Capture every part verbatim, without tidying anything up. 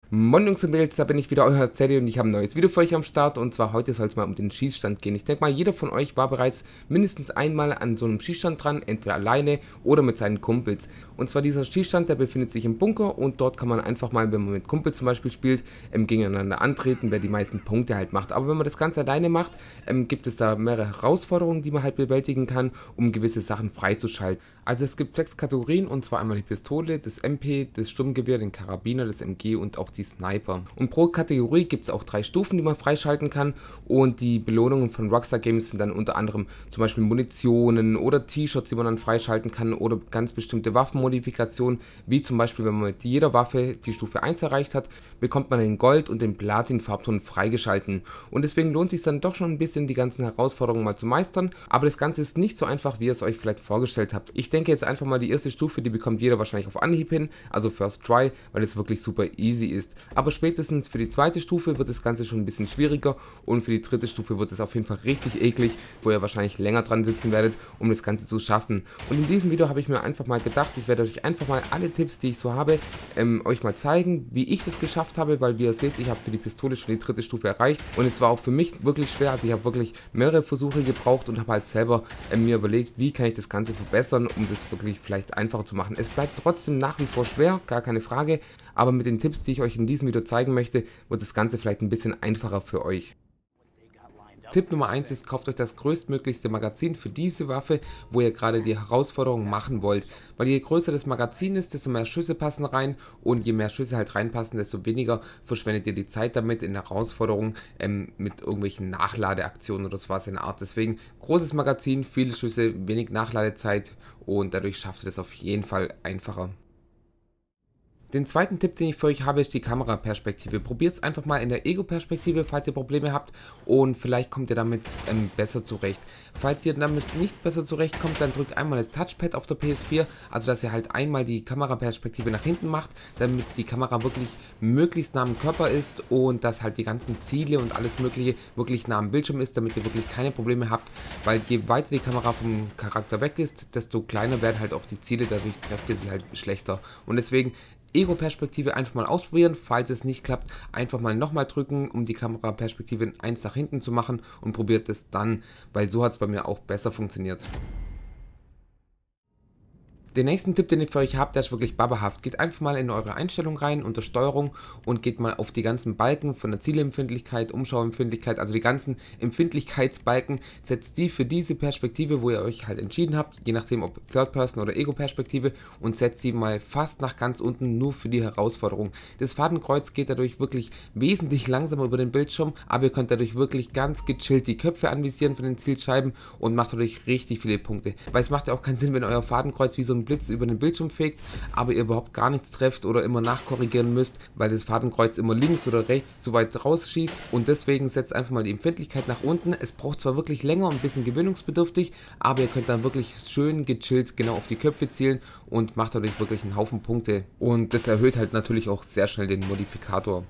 Moin Jungs und Mädels, da bin ich wieder, euer Steady, und ich habe ein neues Video für euch am Start, und zwar heute soll es mal um den Schießstand gehen. Ich denke mal, jeder von euch war bereits mindestens einmal an so einem Schießstand dran, entweder alleine oder mit seinen Kumpels. Und zwar dieser Schießstand, der befindet sich im Bunker, und dort kann man einfach mal, wenn man mit Kumpels zum Beispiel spielt, ähm, gegeneinander antreten, wer die meisten Punkte halt macht. Aber wenn man das Ganze alleine macht, ähm, gibt es da mehrere Herausforderungen, die man halt bewältigen kann, um gewisse Sachen freizuschalten. Also es gibt sechs Kategorien, und zwar einmal die Pistole, das M P, das Sturmgewehr, den Karabiner, das M G und auch die Sniper. Und pro Kategorie gibt es auch drei Stufen, die man freischalten kann, und die Belohnungen von Rockstar Games sind dann unter anderem zum Beispiel Munitionen oder T-Shirts, die man dann freischalten kann, oder ganz bestimmte Waffenmodifikationen, wie zum Beispiel, wenn man mit jeder Waffe die Stufe eins erreicht hat, bekommt man den Gold- und den Platin-Farbton freigeschalten. Und deswegen lohnt es sich dann doch schon ein bisschen, die ganzen Herausforderungen mal zu meistern, aber das Ganze ist nicht so einfach, wie ihr es euch vielleicht vorgestellt habt. Ich denke jetzt einfach mal, die erste Stufe, die bekommt jeder wahrscheinlich auf Anhieb hin, also First Try, weil es wirklich super easy ist. Aber spätestens für die zweite Stufe wird das Ganze schon ein bisschen schwieriger, und für die dritte Stufe wird es auf jeden Fall richtig eklig, wo ihr wahrscheinlich länger dran sitzen werdet, um das Ganze zu schaffen. Und in diesem Video habe ich mir einfach mal gedacht, ich werde euch einfach mal alle Tipps, die ich so habe, ähm, euch mal zeigen, wie ich das geschafft habe, weil wie ihr seht, ich habe für die Pistole schon die dritte Stufe erreicht, und es war auch für mich wirklich schwer, also ich habe wirklich mehrere Versuche gebraucht und habe halt selber ähm, mir überlegt, wie kann ich das Ganze verbessern, um das wirklich vielleicht einfacher zu machen. Es bleibt trotzdem nach wie vor schwer, gar keine Frage, aber mit den Tipps, die ich euch in diesem Video zeigen möchte, wird das Ganze vielleicht ein bisschen einfacher für euch. Tipp Nummer eins ist, kauft euch das größtmöglichste Magazin für diese Waffe, wo ihr gerade die Herausforderung machen wollt. Weil je größer das Magazin ist, desto mehr Schüsse passen rein, und je mehr Schüsse halt reinpassen, desto weniger verschwendet ihr die Zeit damit in der Herausforderung ähm, mit irgendwelchen Nachladeaktionen oder sowas in der Art. Deswegen großes Magazin, viele Schüsse, wenig Nachladezeit, und dadurch schafft ihr das auf jeden Fall einfacher. Den zweiten Tipp, den ich für euch habe, ist die Kameraperspektive. Probiert es einfach mal in der Ego-Perspektive, falls ihr Probleme habt, und vielleicht kommt ihr damit ähm, besser zurecht. Falls ihr damit nicht besser zurechtkommt, dann drückt einmal das Touchpad auf der P S vier, also dass ihr halt einmal die Kameraperspektive nach hinten macht, damit die Kamera wirklich möglichst nah am Körper ist und dass halt die ganzen Ziele und alles mögliche wirklich nah am Bildschirm ist, damit ihr wirklich keine Probleme habt, weil je weiter die Kamera vom Charakter weg ist, desto kleiner werden halt auch die Ziele, dadurch trefft ihr sie halt schlechter. Und deswegen Ego-Perspektive einfach mal ausprobieren, falls es nicht klappt, einfach mal nochmal drücken, um die Kameraperspektive eins nach hinten zu machen, und probiert es dann, weil so hat es bei mir auch besser funktioniert. Den nächsten Tipp, den ich für euch habe, der ist wirklich babahaft. Geht einfach mal in eure Einstellung rein, unter Steuerung, und geht mal auf die ganzen Balken von der Zielempfindlichkeit, Umschauempfindlichkeit, also die ganzen Empfindlichkeitsbalken, setzt die für diese Perspektive, wo ihr euch halt entschieden habt, je nachdem ob Third Person oder Ego-Perspektive, und setzt sie mal fast nach ganz unten, nur für die Herausforderung. Das Fadenkreuz geht dadurch wirklich wesentlich langsamer über den Bildschirm, aber ihr könnt dadurch wirklich ganz gechillt die Köpfe anvisieren von den Zielscheiben und macht dadurch richtig viele Punkte. Weil es macht ja auch keinen Sinn, wenn euer Fadenkreuz wie so ein Blitz über den Bildschirm fegt, aber ihr überhaupt gar nichts trefft oder immer nachkorrigieren müsst, weil das Fadenkreuz immer links oder rechts zu weit rausschießt, und deswegen setzt einfach mal die Empfindlichkeit nach unten. Es braucht zwar wirklich länger und ein bisschen gewöhnungsbedürftig, aber ihr könnt dann wirklich schön gechillt genau auf die Köpfe zielen und macht dadurch wirklich einen Haufen Punkte, und das erhöht halt natürlich auch sehr schnell den Modifikator.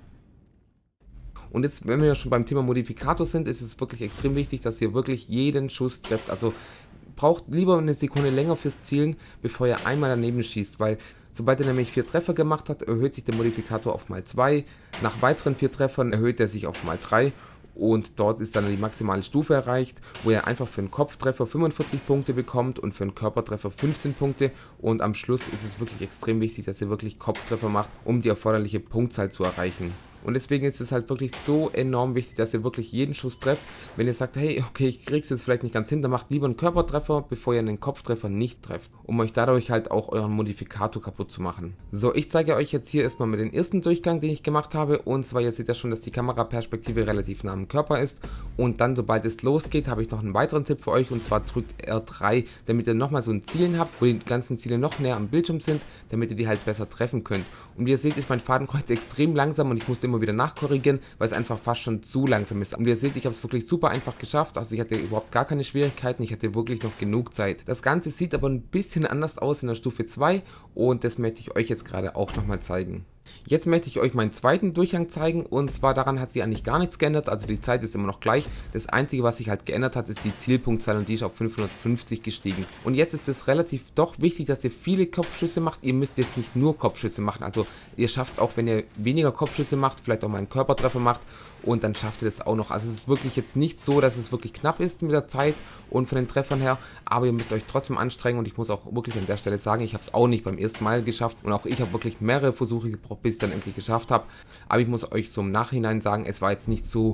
Und jetzt, wenn wir ja schon beim Thema Modifikator sind, ist es wirklich extrem wichtig, dass ihr wirklich jeden Schuss trefft. Also braucht lieber eine Sekunde länger fürs Zielen, bevor ihr einmal daneben schießt, weil sobald ihr nämlich vier Treffer gemacht habt, erhöht sich der Modifikator auf mal zwei, nach weiteren vier Treffern erhöht er sich auf mal drei, und dort ist dann die maximale Stufe erreicht, wo ihr einfach für einen Kopftreffer fünfundvierzig Punkte bekommt und für einen Körpertreffer fünfzehn Punkte, und am Schluss ist es wirklich extrem wichtig, dass ihr wirklich Kopftreffer macht, um die erforderliche Punktzahl zu erreichen. Und deswegen ist es halt wirklich so enorm wichtig, dass ihr wirklich jeden Schuss trefft. Wenn ihr sagt, hey, okay, ich krieg's jetzt vielleicht nicht ganz hin, dann macht lieber einen Körpertreffer, bevor ihr einen Kopftreffer nicht trefft, um euch dadurch halt auch euren Modifikator kaputt zu machen. So, ich zeige euch jetzt hier erstmal mit dem ersten Durchgang, den ich gemacht habe, und zwar, ihr seht ja schon, dass die Kameraperspektive relativ nah am Körper ist, und dann, sobald es losgeht, habe ich noch einen weiteren Tipp für euch, und zwar drückt R drei, damit ihr nochmal so ein Zielen habt, wo die ganzen Ziele noch näher am Bildschirm sind, damit ihr die halt besser treffen könnt. Und wie ihr seht, ist mein Fadenkreuz extrem langsam, und ich musste immer wieder nachkorrigieren, weil es einfach fast schon zu langsam ist. Und wie ihr seht, ich habe es wirklich super einfach geschafft, also ich hatte überhaupt gar keine Schwierigkeiten, ich hatte wirklich noch genug Zeit. Das Ganze sieht aber ein bisschen anders aus in der Stufe zwei, und das möchte ich euch jetzt gerade auch nochmal zeigen. Jetzt möchte ich euch meinen zweiten Durchgang zeigen und zwar daran hat sich eigentlich gar nichts geändert, also die Zeit ist immer noch gleich. Das einzige, was sich halt geändert hat, ist die Zielpunktzahl und die ist auf fünfhundertfünfzig gestiegen. Und jetzt ist es relativ doch wichtig, dass ihr viele Kopfschüsse macht. Ihr müsst jetzt nicht nur Kopfschüsse machen, also ihr schafft es auch, wenn ihr weniger Kopfschüsse macht, vielleicht auch mal einen Körpertreffer macht und dann schafft ihr das auch noch. Also es ist wirklich jetzt nicht so, dass es wirklich knapp ist mit der Zeit und von den Treffern her, aber ihr müsst euch trotzdem anstrengen und ich muss auch wirklich an der Stelle sagen, ich habe es auch nicht beim ersten Mal geschafft und auch ich habe wirklich mehrere Versuche gebraucht, bis ich dann endlich geschafft habe, aber ich muss euch so im Nachhinein sagen, es war jetzt nicht so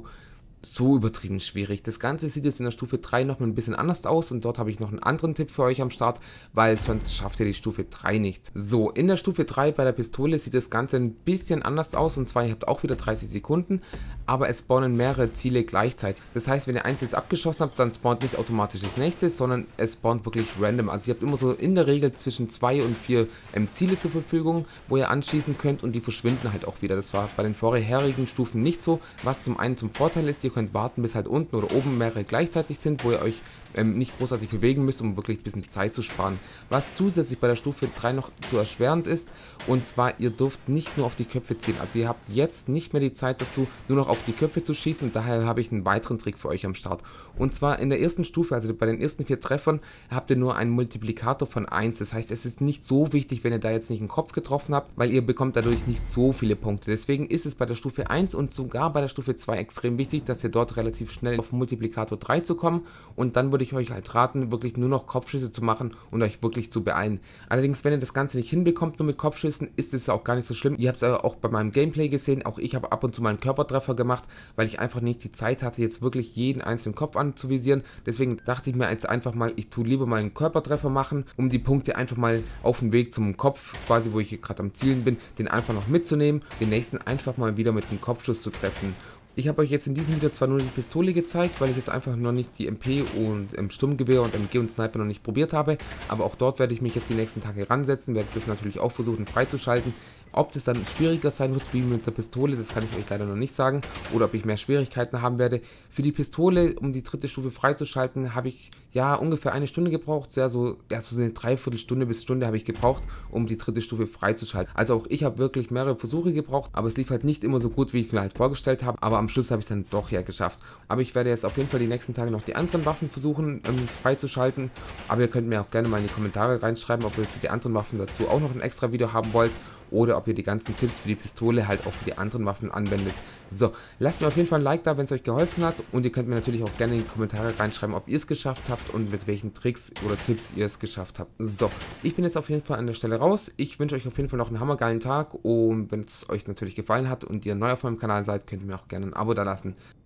so übertrieben schwierig. Das Ganze sieht jetzt in der Stufe drei noch mal ein bisschen anders aus und dort habe ich noch einen anderen Tipp für euch am Start, weil sonst schafft ihr die Stufe drei nicht. So, in der Stufe drei bei der Pistole sieht das Ganze ein bisschen anders aus und zwar, ihr habt auch wieder dreißig Sekunden, aber es spawnen mehrere Ziele gleichzeitig. Das heißt, wenn ihr eins jetzt abgeschossen habt, dann spawnt nicht automatisch das nächste, sondern es spawnt wirklich random. Also ihr habt immer so in der Regel zwischen zwei und vier ähm, Ziele zur Verfügung, wo ihr anschießen könnt und die verschwinden halt auch wieder. Das war bei den vorherigen Stufen nicht so, was zum einen zum Vorteil ist, ihr könnt warten, bis halt unten oder oben mehrere gleichzeitig sind, wo ihr euch ähm, nicht großartig bewegen müsst, um wirklich ein bisschen Zeit zu sparen. Was zusätzlich bei der Stufe drei noch zu erschwerend ist, und zwar, ihr dürft nicht nur auf die Köpfe zielen. Also ihr habt jetzt nicht mehr die Zeit dazu, nur noch auf die Köpfe zu schießen und daher habe ich einen weiteren Trick für euch am Start. Und zwar in der ersten Stufe, also bei den ersten vier Treffern, habt ihr nur einen Multiplikator von eins. Das heißt, es ist nicht so wichtig, wenn ihr da jetzt nicht einen Kopf getroffen habt, weil ihr bekommt dadurch nicht so viele Punkte. Deswegen ist es bei der Stufe eins und sogar bei der Stufe zwei extrem wichtig, dass ihr dort relativ schnell auf Multiplikator drei zu kommen und dann würde ich euch halt raten, wirklich nur noch Kopfschüsse zu machen und euch wirklich zu beeilen. Allerdings, wenn ihr das Ganze nicht hinbekommt, nur mit Kopfschüssen, ist es auch gar nicht so schlimm. Ihr habt es auch bei meinem Gameplay gesehen, auch ich habe ab und zu mal einen Körpertreffer gemacht, weil ich einfach nicht die Zeit hatte, jetzt wirklich jeden einzelnen Kopf anzuvisieren. Deswegen dachte ich mir jetzt einfach mal, ich tue lieber mal einen Körpertreffer machen, um die Punkte einfach mal auf dem Weg zum Kopf, quasi wo ich gerade am Zielen bin, den einfach noch mitzunehmen, den nächsten einfach mal wieder mit einem Kopfschuss zu treffen. Ich habe euch jetzt in diesem Video zwar nur die Pistole gezeigt, weil ich jetzt einfach noch nicht die M P und ähm, Sturmgewehr und M G und Sniper noch nicht probiert habe, aber auch dort werde ich mich jetzt die nächsten Tage ransetzen, werde das natürlich auch versuchen freizuschalten. Ob das dann schwieriger sein wird wie mit der Pistole, das kann ich euch leider noch nicht sagen, oder ob ich mehr Schwierigkeiten haben werde. Für die Pistole, um die dritte Stufe freizuschalten, habe ich ja ungefähr eine Stunde gebraucht, ja so, ja, so eine Dreiviertelstunde bis Stunde habe ich gebraucht, um die dritte Stufe freizuschalten. Also auch ich habe wirklich mehrere Versuche gebraucht, aber es lief halt nicht immer so gut, wie ich es mir halt vorgestellt habe, aber am Schluss habe ich es dann doch ja geschafft. Aber ich werde jetzt auf jeden Fall die nächsten Tage noch die anderen Waffen versuchen ähm, freizuschalten, aber ihr könnt mir auch gerne mal in die Kommentare reinschreiben, ob ihr für die anderen Waffen dazu auch noch ein extra Video haben wollt. Oder ob ihr die ganzen Tipps für die Pistole halt auch für die anderen Waffen anwendet. So, lasst mir auf jeden Fall ein Like da, wenn es euch geholfen hat. Und ihr könnt mir natürlich auch gerne in die Kommentare reinschreiben, ob ihr es geschafft habt und mit welchen Tricks oder Tipps ihr es geschafft habt. So, ich bin jetzt auf jeden Fall an der Stelle raus. Ich wünsche euch auf jeden Fall noch einen hammergeilen Tag. Und wenn es euch natürlich gefallen hat und ihr neu auf meinem Kanal seid, könnt ihr mir auch gerne ein Abo da lassen.